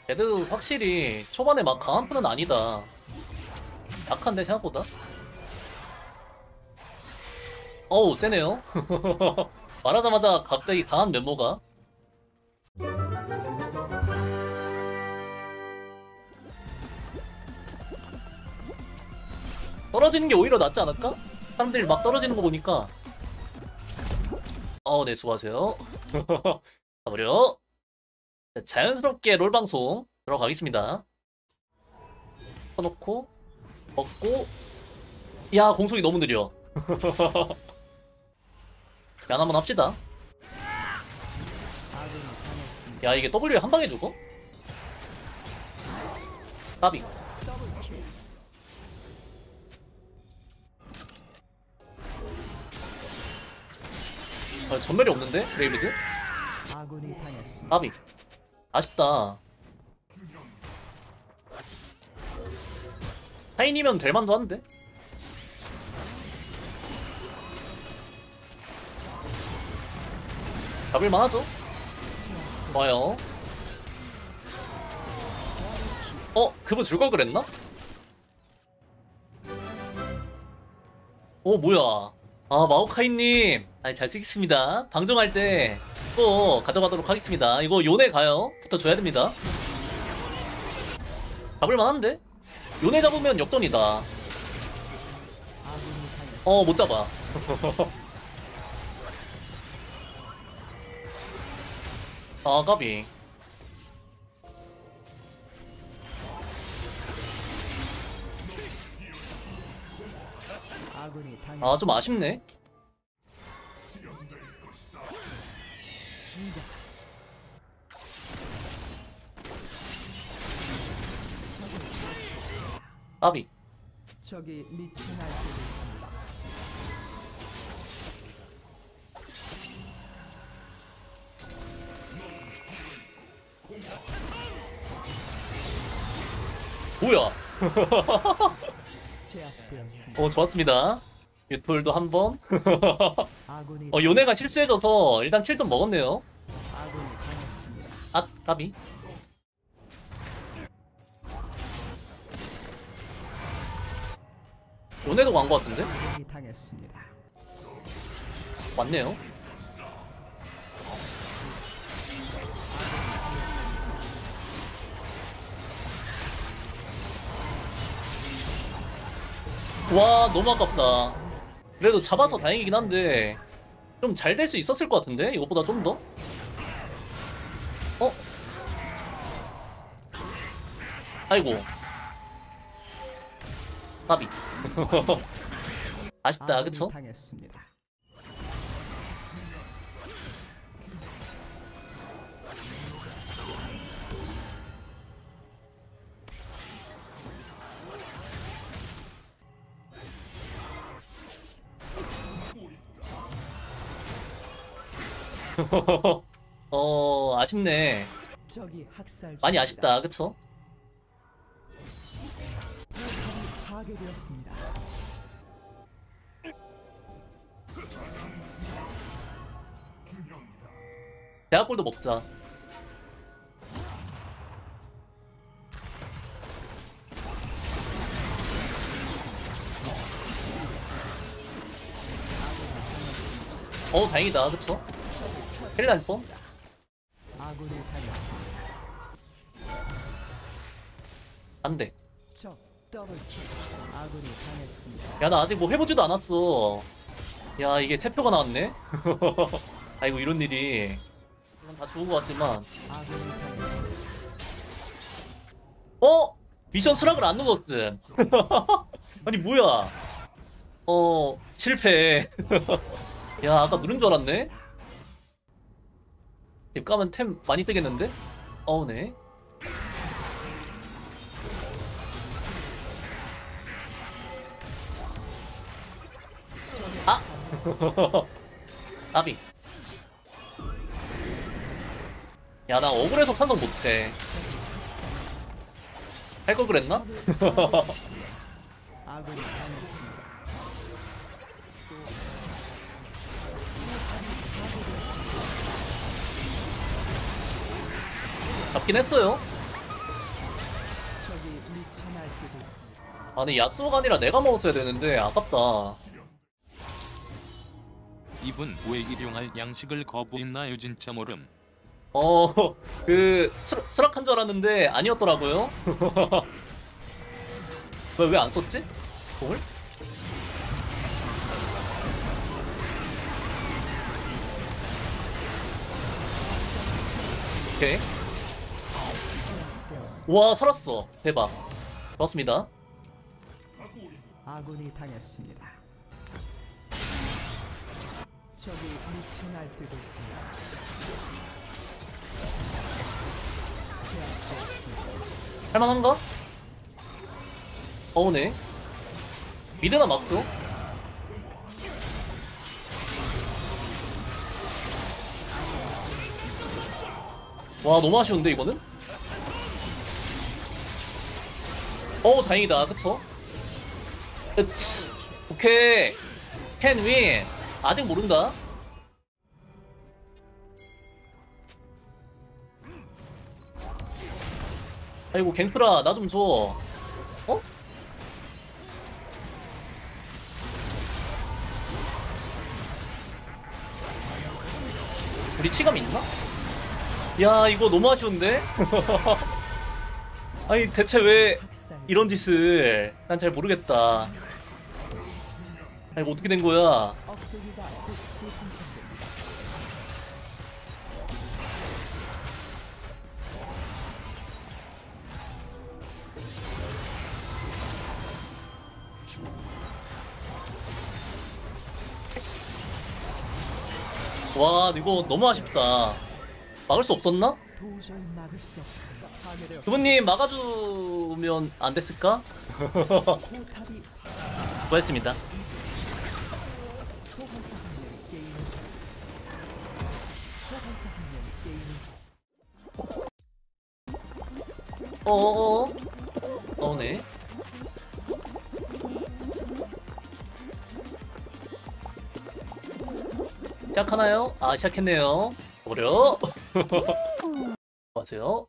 걔도 확실히 초반에 막 강한 편은 아니다. 약한데 생각보다. 어우 세네요. 말하자마자 갑자기 강한 면모가. 떨어지는 게 오히려 낫지 않을까? 사람들이 막 떨어지는 거 보니까. 네, 수고하세요. 가버려. 자연스럽게 롤방송 들어가겠습니다. 켜놓고 먹고. 야, 공속이 너무 느려. 얀 한번 합시다. 야, 이게 W 한 방에 죽어? 까비. 전멸이 없는데? 레이비즈? 까비. 아쉽다. 타인이면 될만도 한데? 잡을만 하죠? 좋아요. 그분 줄 걸 그랬나? 뭐야. 마오카이님. 잘 쓰겠습니다. 방종할 때 또 가져가도록 하겠습니다. 이거 요네 가요. 붙어줘야 됩니다. 잡을만 한데? 요네 잡으면 역전이다. 못 잡아. 까비. 좀 아쉽네. 까비. 적이 미친 날뛰고 있습니다. 뭐야. 제압되었습니다. 좋았습니다. 유톨도 한번. 아군이 요네가 실수해줘서 일단 킬 좀 먹었네요. 아군이 당했습니다. 까비. 요네도 간 것 같은데? 아군이 당했습니다. 맞네요. 와, 너무 아깝다. 그래도 잡아서 다행이긴 한데 좀 잘 될 수 있었을 것 같은데? 이것보다 좀 더? 아이고. 까비. 아쉽다, 그쵸? 당했습니다. 아쉽네. 적이 학살 많이 아쉽다, 그쵸? 파괴되었습니다. 대학골도 먹자. 다행이다, 그쵸? 헬안 써? 아군이 당했습니다. 안 돼. 적 더블킬. 아군이 당했습니다. 야, 나 아직 뭐 해보지도 않았어. 야, 이게 세 표가 나왔네? 아이고, 이런 일이. 이건 다 죽은 것 같지만. 아군이 당했습니다. 미션 수락을 안 누웠음. 아니, 뭐야. 실패. 야, 아까 누른 줄 알았네? 집 가면 템 많이 뜨겠는데? 네. 나비. 야, 나 억울해서 찬성 못해. 할 걸 그랬나? 아군이 당했습니다. 잡긴 했어요. 아니 야스오가 아니라 내가 먹었어야 되는데 아깝다. 이분 왜 일용할 양식을 거부했나요? 진짜 모름. 그 수락한 줄 알았는데 아니었더라고요. 왜 안 썼지? 공을? 오케이. 와 살았어. 대박. 좋았습니다. 아군이 당했습니다. 적이 미쳐 날뛰고 있습니다. 제압되었습니다. 할만한가? 네. 미드나 막죠? 와 너무 아쉬운데 이거는? 다행이다 그쵸? 으치 오케이 캔 윈 아직 모른다. 아이고 갱프라 나 좀 줘. 어? 우리 치감 있나? 야 이거 너무 아쉬운데? 아니 대체 왜 학살 이런 짓을 난 잘 모르겠다. 아니 이거 어떻게 된 거야? 억제기가 곧 재생산됩니다. 와 이거 너무 아쉽다. 막을 수 없었나? 도저히 막을 수 없습니다. 파괴되었습니다. 두분님 막아주면 안 됐을까? 포탑이 수고했습니다. 소환사 한 명이 게임을 종료했습니다. 소환사 한 명이 게임을 네. 시작하나요? 아 시작했네요. 어려. 맞아요.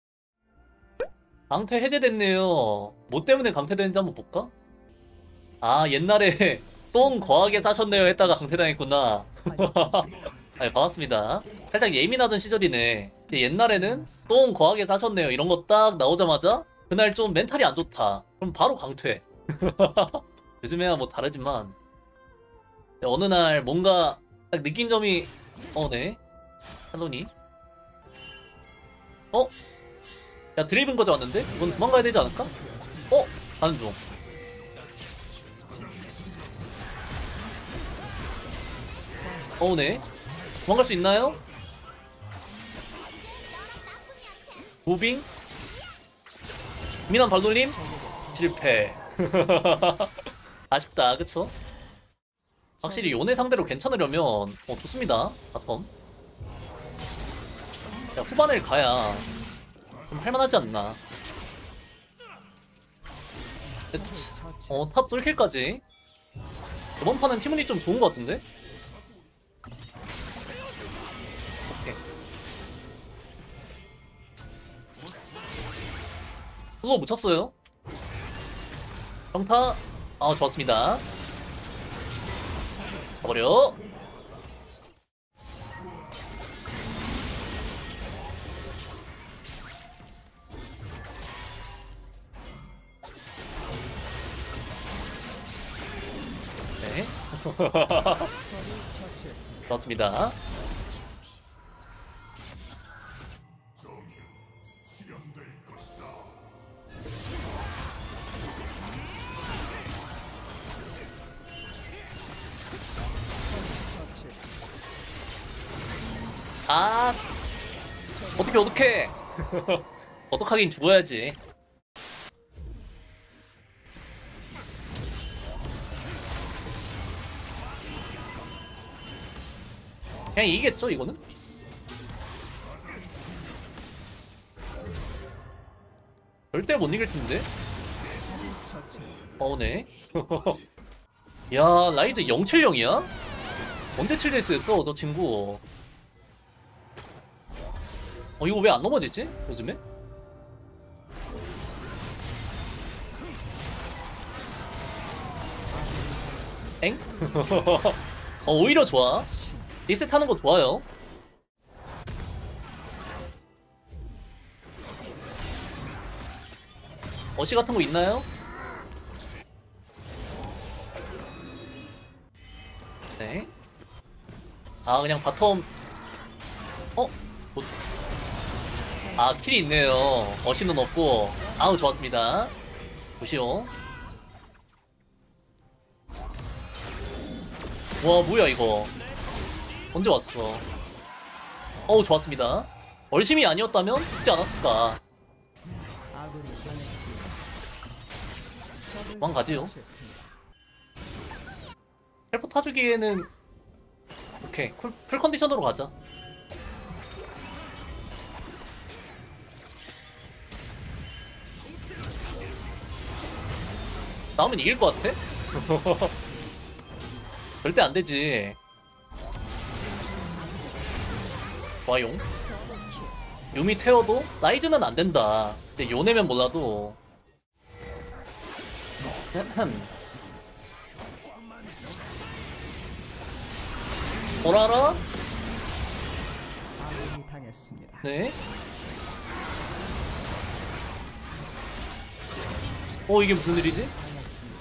강퇴 해제됐네요. 뭐 때문에 강퇴됐는지 한번 볼까? 아 옛날에 똥 거하게 싸셨네요 했다가 강퇴당했구나. 아 반갑습니다. 살짝 예민하던 시절이네. 근데 옛날에는 똥 거하게 싸셨네요 이런 거 딱 나오자마자 그날 좀 멘탈이 안 좋다. 그럼 바로 강퇴. 요즘에야 뭐 다르지만 어느 날 뭔가 딱 느낀 점이 네. 할로니. 야 드레이븐 거저 왔는데? 이건 도망가야 되지 않을까? 가는 중. 네. 도망갈 수 있나요? 무빙? 미남 발돌림? 실패. 아쉽다 그쵸? 확실히 요네 상대로 괜찮으려면 좋습니다 바텀. 야, 후반을 가야 좀 할만하지 않나. 탑 솔킬까지. 이번 판은 팀운이 좀 좋은 것 같은데? 오케이. 그거 묻혔어요. 평타. 좋았습니다. 버려. 네. 좋습니다. 어떡해. 어떡하긴 죽어야지. 그냥 이기겠죠 이거는? 절대 못 이길 텐데. 네. 야 라이즈 070이야? 언제 7데스였어 너 친구? 이거 왜 안 넘어지지? 요즘에? 엥? 오히려 좋아. 리셋 하는 거 좋아요. 어시 같은 거 있나요? 네. 아, 그냥 바텀. 어? 뭐- 아, 킬이 있네요. 어시는 없고. 아우, 좋았습니다. 보시오. 와, 뭐야, 이거. 언제 왔어? 어우, 좋았습니다. 얼심이 아니었다면 죽지 않았을까. 아군이 변했습니다. 적을 도망가지요. 처치했습니다. 텔포 타주기에는 오케이 풀 컨디션으로 가자. 나오면 이길 것 같아? 절대 안 되지. 와용. 유미 태워도 라이즈는 안 된다. 근데 요네면 몰라도. 오라라? 아군이 당했습니다. 네. 이게 무슨 일이지? 당했습니다.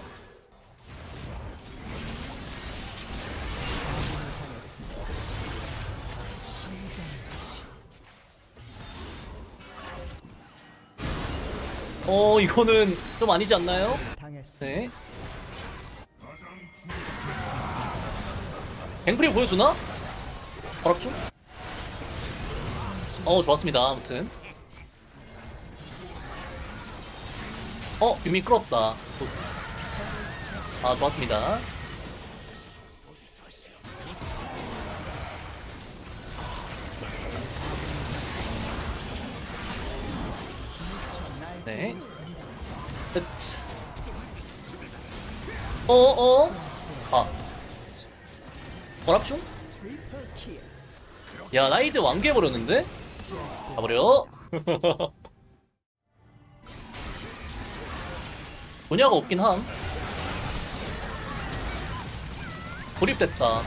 이거는 좀 아니지 않나요? 당했습니다. 네. 갱프리 보여주나? 어랍죠? 좋았습니다. 아무튼. 유미 끌었다. 아, 좋았습니다. 네. 끝. 아. 어랍쇼? 트리플 킬. 야, 라이즈 완개해버렸는데? 가버려. 분야가 없긴 함. 고립됐다.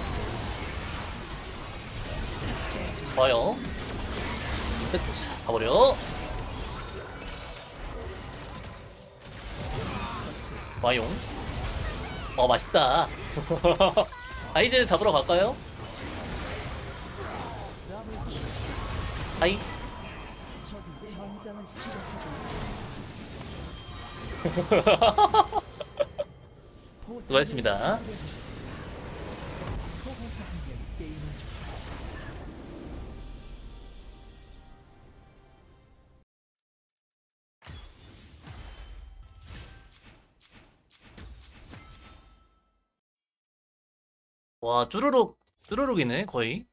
좋아요. 끝. 가버려. 와용. 맛있다. 라이즈 잡으러 갈까요? 하이. 적이 전장을 치료하고 있습니다. 수고했습니다. 소환사 한 명이 게임을 종료했습니다. 와, 쭈루룩이네, 거의.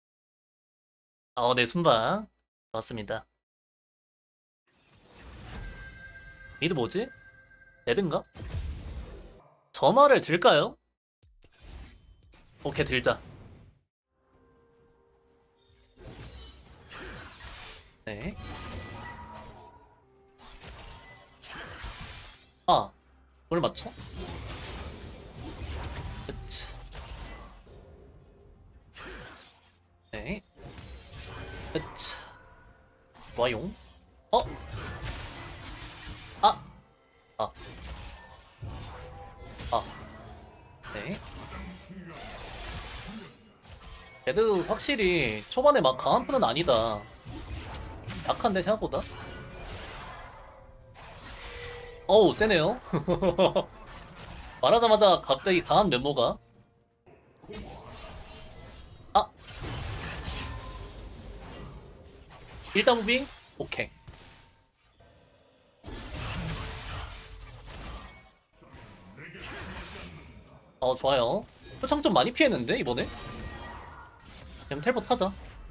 네, 순방. 맞습니다. 미드 뭐지? 레드인가? 점화를 들까요? 오케이, 들자. 네. 아, 뭘 맞춰? 그치. 네. 그치. 와용. 아! 아. 아. 네. 걔도 확실히 초반에 막 강한 편은 아니다. 약한데, 생각보다? 어우, 세네요. 말하자마자 갑자기 강한 면모가. 아! 일자 무빙? 오케이. 좋아요. 표창 좀 많이 피했는데, 이번에? 그냥 텔포 타자.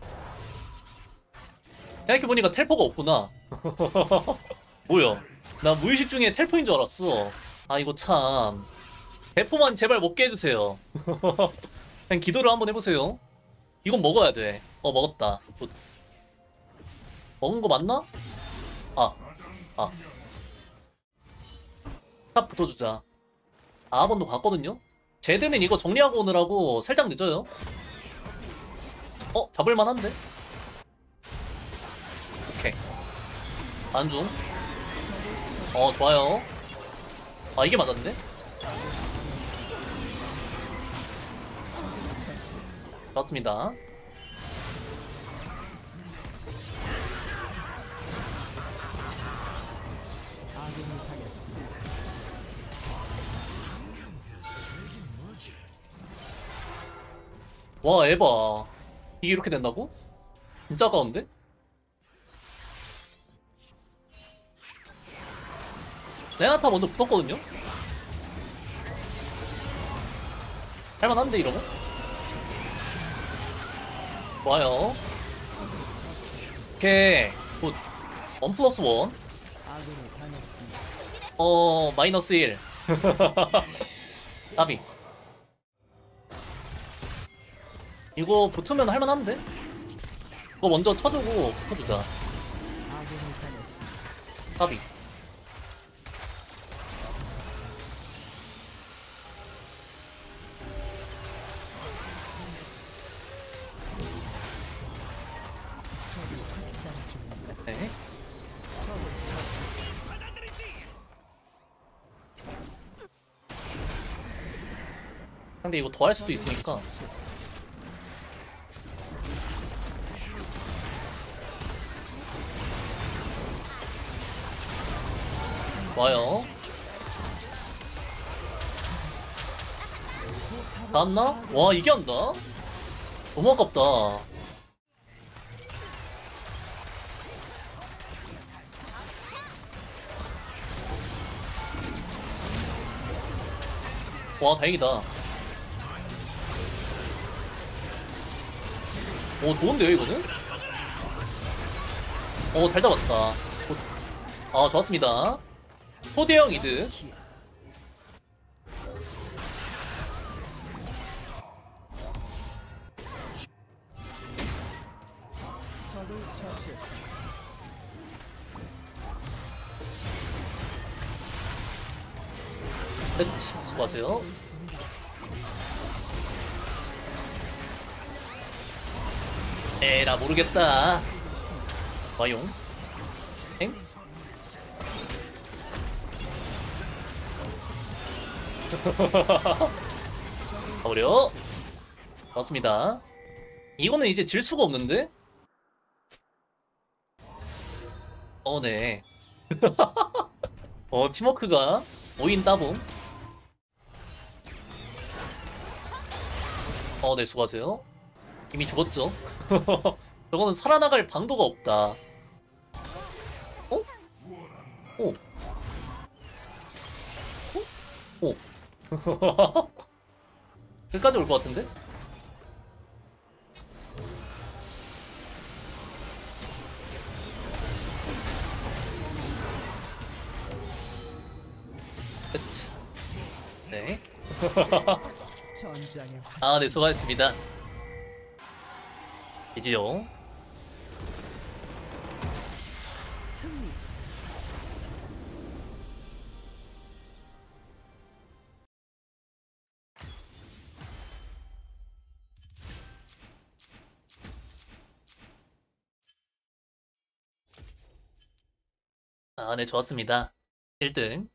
생각해보니까 텔포가 없구나. 뭐야. 나 무의식 중에 텔포인 줄 알았어. 아, 이거 참. 대포만 제발 먹게 해주세요. 그냥 기도를 한번 해보세요. 이건 먹어야 돼. 먹었다. 굿. 먹은 거 맞나? 아. 탑 붙어주자. 아번도 갔거든요? 제드는 이거 정리하고 오느라고 살짝 늦어요. 잡을만한데? 오케이. 안중. 좋아요. 아, 이게 맞았네? 좋습니다. 아군이 당했습니다. 와, 에바. 이게 이렇게 된다고? 진짜 아까운데? 레나타 먼저 붙었거든요? 할만한데, 이러면? 좋아요. 오케이. 굿. 1 플러스 1. 아군이 당했습니다. 마이너스 1. 까비. 이거 붙으면 할만한데? 이거 먼저 쳐주고 붙어주자. 아군이 당했습니다. 까비. 적이 학살 중입니다. 네. 근데 이거 더 할 수도 있으니까. 와요. 나왔나? 와, 이게 한다? 너무 아깝다. 와, 다행이다. 오, 좋은데요, 이거는? 잘 잡았다. 좋았습니다. 초대형 이득. 적을 처치했습니다. 끝. 수고하세요. 에라, 모르겠다. 와용. 엥? 가버려. 맞습니다. 이거는 이제 질 수가 없는데? 네. 팀워크가 5인 따봉. 네, 수고하세요. 이미 죽었죠? 저거는 살아나갈 방도가 없다. 오. 오. 끝까지 올 것 같은데? 끝. 네. 전장의 네, 수고하셨습니다. 이지요. 승리. 네, 좋았습니다. 1등.